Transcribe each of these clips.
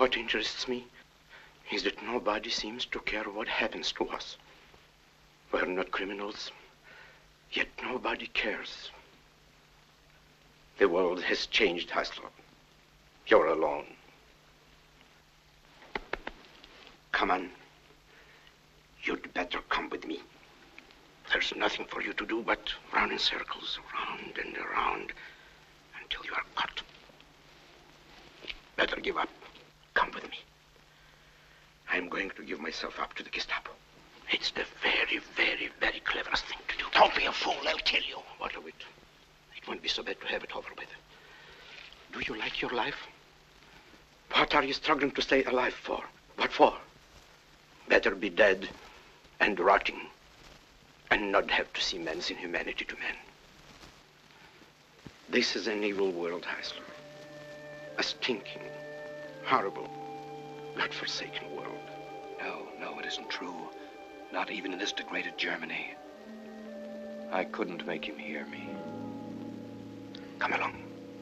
What interests me is that nobody seems to care what happens to us. We're not criminals, yet nobody cares. The world has changed, Haslop. You're alone. Come on. You'd better come with me. There's nothing for you to do but run in circles, around and around, until you are caught. Better give up. Come with me. I'm going to give myself up to the Gestapo. It's the very, very, very cleverest thing to do. Don't be a fool, they'll kill you. What of it? It won't be so bad to have it over with. Do you like your life? What are you struggling to stay alive for? What for? Better be dead and rotting and not have to see men's inhumanity to men. This is an evil world, Heisler. A stinking, horrible, God-forsaken world. No, it isn't true. Not even in this degraded Germany. I couldn't make him hear me. Come along.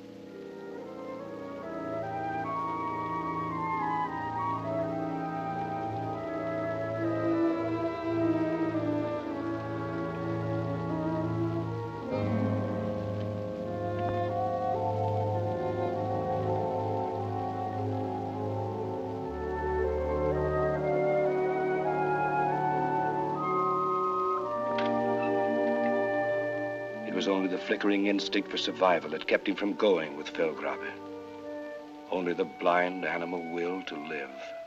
It was only the flickering instinct for survival that kept him from going with Felgrabe. Only the blind animal will to live.